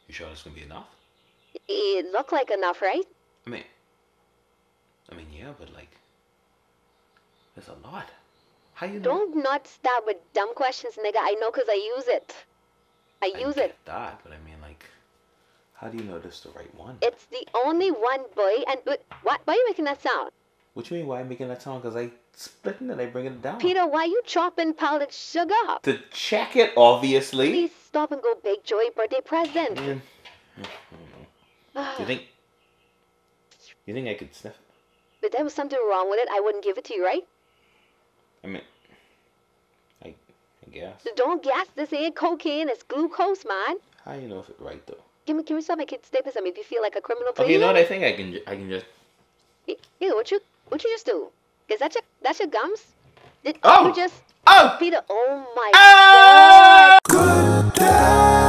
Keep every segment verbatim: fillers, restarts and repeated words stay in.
You sure that's gonna be enough? It look like enough, right? I mean, I mean, yeah, but like, there's a lot. How you know? Don't not start with dumb questions, nigga. I know because I use it. I I use get it. that, but I mean, like, how do you know this is the right one? It's the only one, boy. And what? Why are you making that sound? What you mean? Why am I making that sound? Because I splitting it, I bring it down. Peter, why you chopping powdered sugar? To check it, obviously. Please stop and go bake Joey birthday present. Mm. You think? You think I could sniff it? If there was something wrong with it, I wouldn't give it to you, right? I mean, I, I guess. So don't guess. This ain't cocaine. It's glucose, man. How you know if it's right though? Give me, give me some. I can stick this. I mean, if you feel like a criminal, please. Okay, you know what? I think I can. I can just. Yeah, what you, what you just do? Is that your, that's your gums? Did Oh! you just? Oh! Peter, oh my Ah! God. Good day.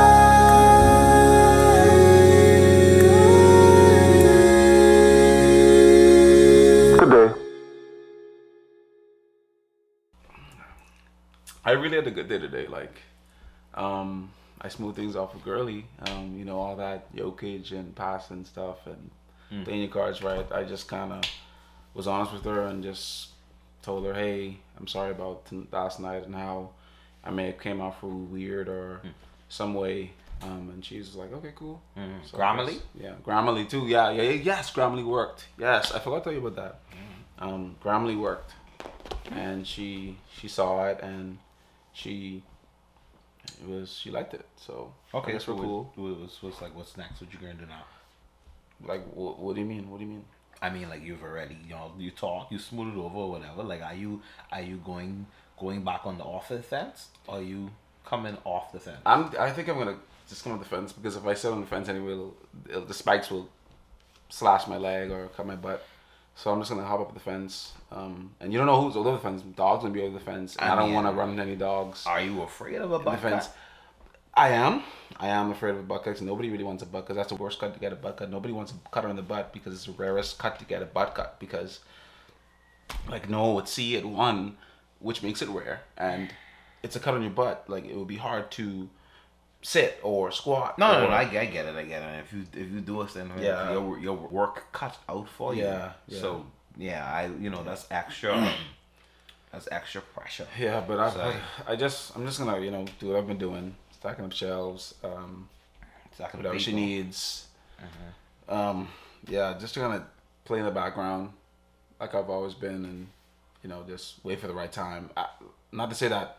I really had a good day today. Like, um, I smoothed things off with Girly. Um, you know, all that yokage and passing stuff and mm. playing your cards right. I just kind of was honest with her and just told her, hey, I'm sorry about t- last night and how I may have came off real weird or mm. some way. Um, and she was like, okay, cool. Mm. So Grammarly? Yeah, Grammarly too. Yeah, yeah, yeah, yes, Grammarly worked. Yes, I forgot to tell you about that. Mm. Um, Grammarly worked. And she she saw it and she it was she liked it. So okay, I guess so we're cool. It was, was like, what's next? What you gonna do now? Like, what, what do you mean? What do you mean? I mean, like, you've already, you know, you talk, you smooth it over or whatever. Like, are you are you going going back on the off the fence, or are you coming off the fence? I'm. I think I'm gonna just come on the fence because if I sit on the fence anyway, it'll, it'll, the spikes will slash my leg or cut my butt. So I'm just gonna hop up the fence. Um, and you don't know who's over the fence. Dogs gonna be over the fence. And I, I don't want to run into any dogs. Are you afraid of a butt cut? I am. I am afraid of a butt cut because nobody really wants a butt cut. That's the worst cut to get a butt cut. Nobody wants a cut on the butt because it's the rarest cut to get a butt cut because, like, no one would see it, one, which makes it rare, and it's a cut on your butt. Like, it would be hard to sit or squat. No, or, no, no, I, I get it, I get it. If you if you do it, then yeah, your your work cut out for you. Yeah, yeah. So yeah, I you know that's extra. That's extra pressure. Yeah, but I, so, I I just I'm just gonna you know do what I've been doing, stacking up shelves, um, stacking whatever people. She needs. Mm-hmm. Um, yeah, just gonna play in the background, like I've always been, and you know just wait for the right time. I, not to say that.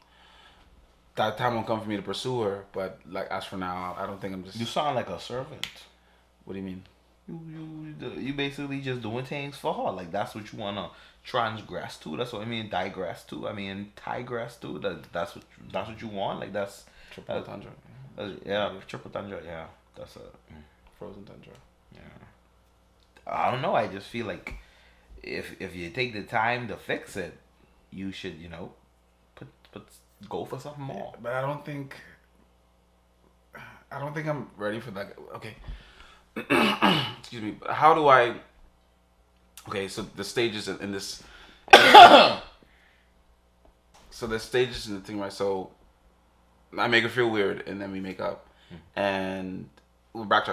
That time won't come for me to pursue her, but like as for now, I don't think I'm just. You sound like a servant. What do you mean? You you you basically just doing things for her. Like that's what you wanna transgress to. That's what I mean. Digress to. I mean digress to. That that's what that's what you want. Like that's triple that's, tundra. That's, yeah, triple tundra. Yeah, that's a frozen tundra. Yeah. I don't know. I just feel like if if you take the time to fix it, you should you know put put. Go for something more. Yeah, but I don't think I don't think I'm ready for that. Okay. Excuse me. How do I Okay, so the stages in, in this So the stages in the thing, right? So I make her feel weird and then we make up. Mm-hmm. And we backtrack.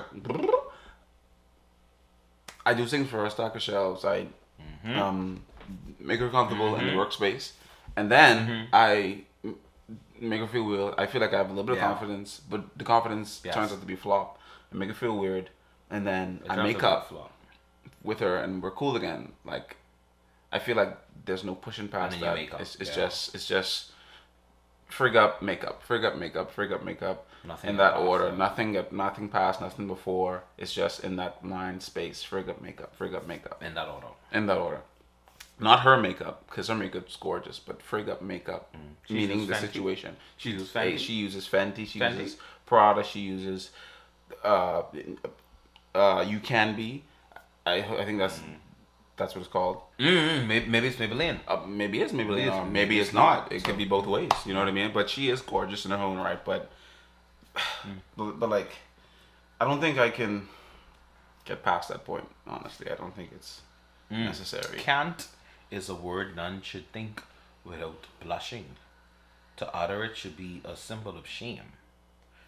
I do things for her, stack her shelves, I mm-hmm. um make her comfortable mm-hmm. in the workspace. And then mm-hmm. I make her feel weird. I feel like I have a little bit yeah. of confidence, but the confidence yes. turns out to be flawed. I make her feel weird, and then it I make up with her, and we're cool again. Like, I feel like there's no pushing past that. It's, it's yeah. just, it's just frig up, makeup, frig up, makeup, frig up, makeup. Nothing in that past, order. Yeah. Nothing, nothing past, nothing before. It's just in that line space. Frig up, makeup, frig up, makeup. In that order. In that order. Not her makeup, because her makeup's gorgeous, but frig up makeup, mm. meaning the Fenty. Situation. She uses Fenty. She uses Fenty. She Fenty? uses Prada. She uses uh, uh, You Can Be. I I think that's mm. that's what it's called. Mm-hmm. Maybe, maybe it's Maybelline. Uh, maybe it's Maybelline. Maybe, it's, maybe, maybe it's, it's not. not. It so. could be both ways. You know what I mean? But she is gorgeous in her own right. But, mm. but but like, I don't think I can get past that point. Honestly, I don't think it's mm. necessary. Can't is a word none should think without blushing. To utter it should be a symbol of shame.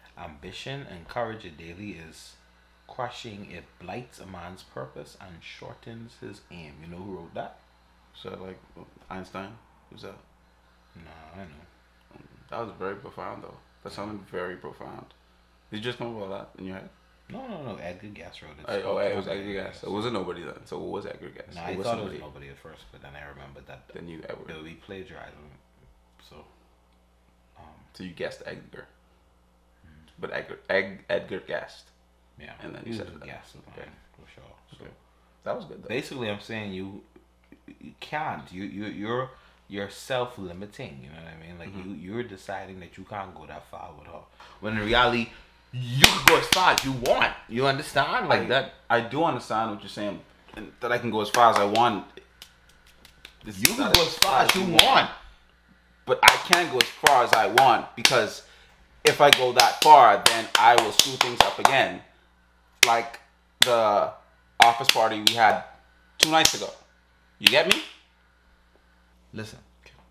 Ambition and courage daily is crushing. It blights a man's purpose and shortens his aim. You know who wrote that? So like Einstein, who's that? No, I know. That was very profound though. That sounded very profound. Did you just come up with that in your head? No, no, no. Edgar Guest wrote it. I, oh, it was Edgar Guest. It wasn't nobody then. So what was Edgar Guest? No, I was thought somebody. it was nobody at first, but then I remembered that. Then you Edward. It would be plagiarizing. So. Um, so you guessed Edgar. Hmm. But Edgar, Ed, Edgar guessed. Yeah. And then you you said a that. guess of Okay. mine, for sure. So. Okay. That was good though. Basically, I'm saying you, you can't. You you you're you're self limiting. You know what I mean? Like mm-hmm. you you're deciding that you can't go that far with her. When in reality, you can go as far as you want. You understand? Like I, that. I do understand what you're saying, and that I can go as far as I want. This you can go as far as you want. want, but I can't go as far as I want because if I go that far, then I will screw things up again, like the office party we had two nights ago. You get me? Listen,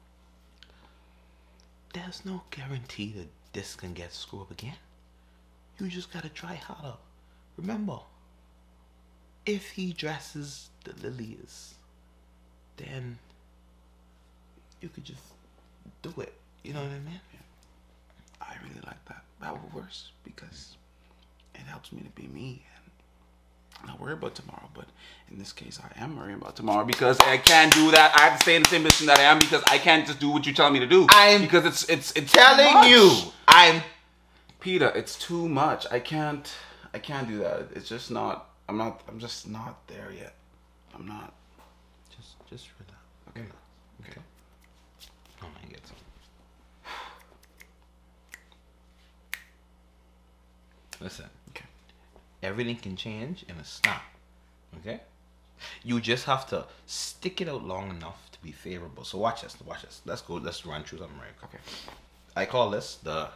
there's no guarantee that this can get screwed up again. You just gotta try harder. Remember, if he dresses the lilies, then you could just do it. You know what I mean? I really like that. That would work because it helps me to be me and not worry about tomorrow. But in this case, I am worrying about tomorrow because I can't do that. I have to stay in the same position that I am because I can't just do what you tell me to do. I'm because it's it's it's telling you. I'm Peter. It's too much. I can't. I can't do that. It's just not. I'm not. I'm just not there yet. I'm not. Just just relax. Okay. Okay. okay. Oh, I get some. Listen. Okay. Everything can change in a snap. Okay? You just have to stick it out long enough to be favorable. So watch this. Watch this. Let's go. Let's run through something right. Okay. I call this the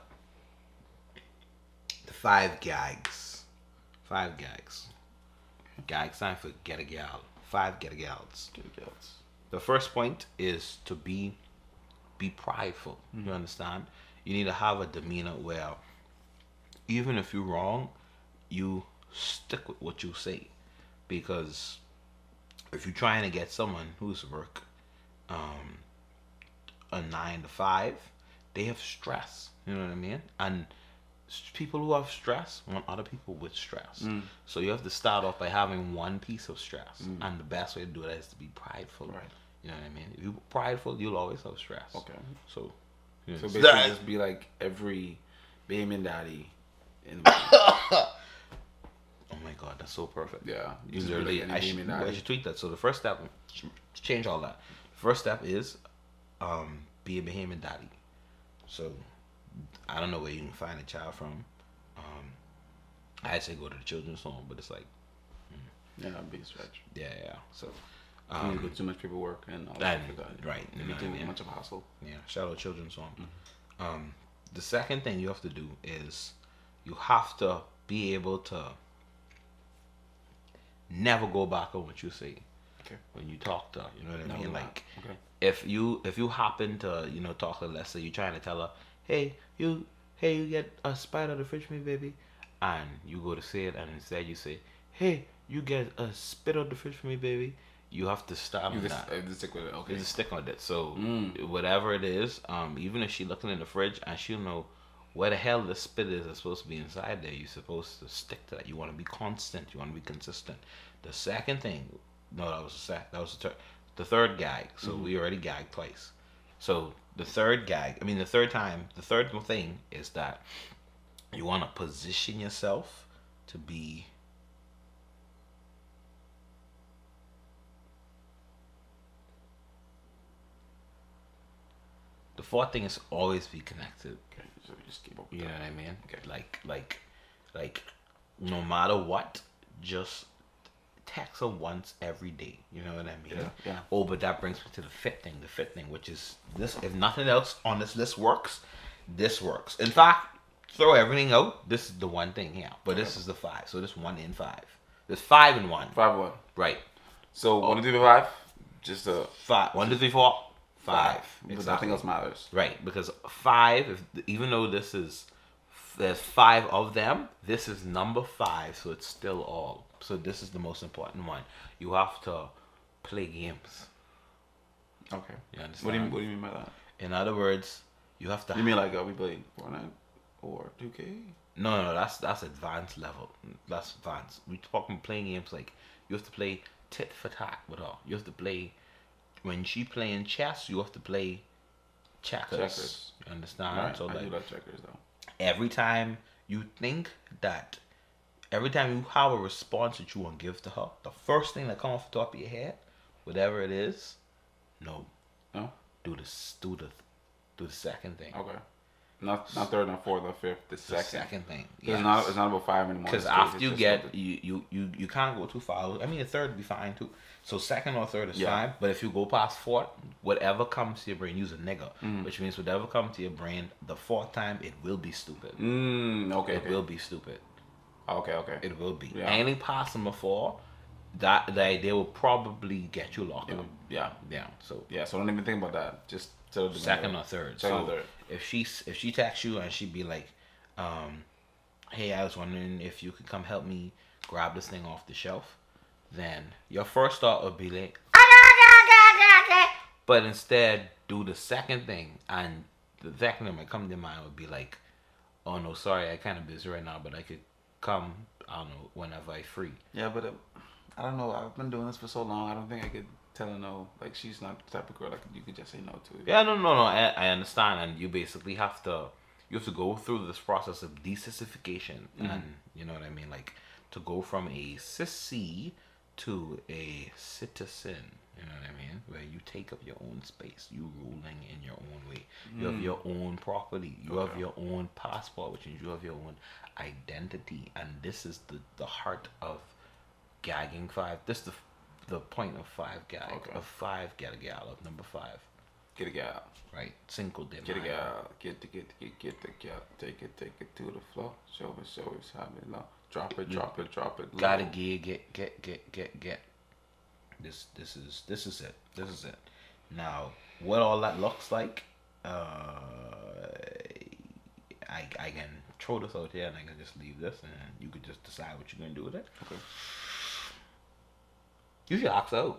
the five gags. Five gags. Gags time for get a gal. Five get a gals. Get a gals. The first point is to be be prideful. Mm-hmm. You understand? You need to have a demeanor where even if you're wrong, you stick with what you say. Because if you're trying to get someone who's work um, a nine to five, they have stress. You know what I mean? And people who have stress want other people with stress. Mm. So you have to start off by having one piece of stress. Mm. And the best way to do that is to be prideful. Right. You know what I mean? If you're prideful, you'll always have stress. Okay. So, you know, so basically that, just be like every baby and daddy in the oh my god, that's so perfect. Yeah. You literally, like I, should, I should tweet that. So the first step, change all that. The first step is um, be a Bahamian daddy. So I don't know where you can find a child from. Um, I'd say go to the children's home, but it's like, mm. yeah, that'd be a stretch. Yeah, yeah. So um, you too much paperwork and all that. And, right. It'd be too yeah. much of a hassle. Yeah. Shout out children's home. Mm-hmm. Um, the second thing you have to do is you have to be able to never go back on what you say. Okay. When you talk to her, you know what I no, mean? Not. Like, okay. if you if you happen to you know talk to Lester, you're trying to tell her, hey you hey you get a spite out of the fridge for me, baby, and you go to say it, and instead you say, hey you get a spit out the fridge for me, baby. You have to stop. You with just, that. Uh, stick with it. Okay. You just stick with it. So mm. whatever it is, um, even if she's looking in the fridge and she'll know where the hell the spit is that's supposed to be inside there, you're supposed to stick to that. You want to be constant. You want to be consistent. The second thing, no, that was the sec. That was the third. The third gag. So mm-hmm. we already gagged twice. So the third gag. I mean, the third time. The third thing is that you want to position yourself to be. The fourth thing is always be connected. Okay, so we just keep up. You know what I mean? Okay. Like, like, like, no matter what, just text her once every day. You know what I mean? Yeah. yeah. Oh, but that brings me to the fifth thing. The fifth thing, which is this. If nothing else on this list works, this works. In fact, throw everything out. This is the one thing here. But okay. This is the five. So this one in five. There's five in one. Five one. Right. So oh. one, two, three, five. Just a five. One, two, three, four. Five. Five. Exactly. Nothing else matters. Right. Because five, if even though this is there's five of them. This is number five, so it's still all. So this is the most important one. You have to play games. Okay. You understand? What do you What do you mean by that? In other words, you have to. You mean like uh, we play Fortnite or two K? No, no, that's that's advanced level. That's advanced. We talking playing games like you have to play tit for tat with her. You have to play when she playing chess. You have to play checkers. Checkers. You understand? Right. So I like do like checkers though. every time you think that, every time you have a response that you want to give to her, the first thing that comes off the top of your head, whatever it is, no, No. do this, do the, do the second thing. Okay. Not not third, not fourth, not fifth. The The second. second thing. It's not. It's not about five anymore. Because It's after it's you just get about the- you, you you you can't go too far. I mean, a third would be fine too. So second or third is Yeah. fine. But if you go past fourth, whatever comes to your brain, use a nigga, Mm. which means whatever comes to your brain, the fourth time it will be stupid. Mm, okay. It okay. will be stupid. Okay. Okay. It will be. Yeah. Any past them before, that the idea will probably get you locked It up. would- yeah. Yeah. So Yeah. So don't even think about that. Just tell the second or third. Second so or third. if she if she texts you and she be like, um, "Hey, I was wondering if you could come help me grab this thing off the shelf," then your first thought would be like, but instead do the second thing, and the second thing that might come to your mind would be like, "Oh no, sorry, I kind of busy right now, but I could come. I don't know whenever I free." Yeah, but uh, I don't know. I've been doing this for so long. I don't think I could tell her no. Like she's not the type of girl like you could just say no to. Yeah, no, no, no. I, I understand, and you basically have to you have to go through this process of desissification, Mhm. and you know what I mean, like to go from a sissy to a citizen. You know what I mean? Where you take up your own space, you ruling in your own way. You have Mm. your own property. You have Okay. your own passport, which means you have your own identity, and this is the the heart of gagging five. This is the the point of five gag Okay. of five get a gal of number five. Get a gal. Right, Cinco de Get a Mayo. gal. Get the get get get the gal. Take it, take it to the floor. Show it, show it, have it low. Drop it, You drop it, drop it. Low. Gotta get get get get get get. This this is this is it. This is it. Now, what all that looks like, uh, I I can throw this out here and I can just leave this and you could just decide what you're gonna do with it. Okay. You should opt out.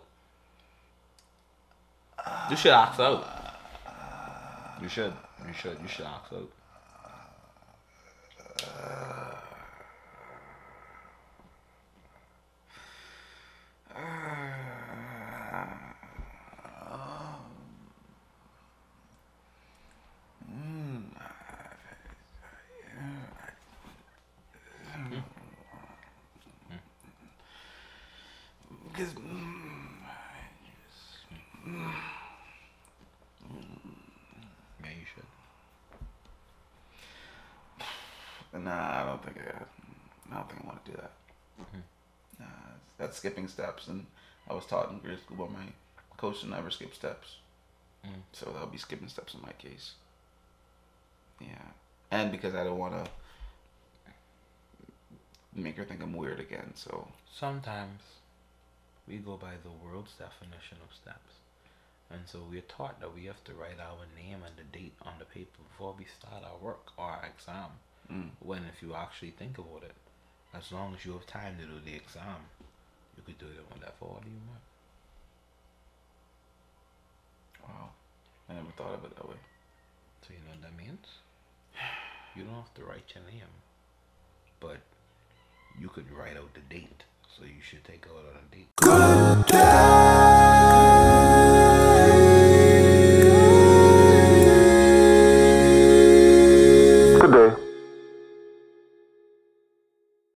You should opt out. You should. You should. You should opt out. Because Yeah, you should. nah, I don't think I. I don't think I want to do that. Nah, that's skipping steps, and I was taught in grade school by my coach to never skip steps. Mm. So that'll be skipping steps in my case. Yeah, and because I don't want to make her think I'm weird again. So Sometimes we go by the world's definition of steps. And so we're taught that we have to write our name and the date on the paper before we start our work or our exam. mm, When if you actually think about it, as long as you have time to do the exam, you could do it in whatever order you want. wow, I never thought of it that way. So you know what that means? You don't have to write your name, but you could write out the date. So you should take out on a date.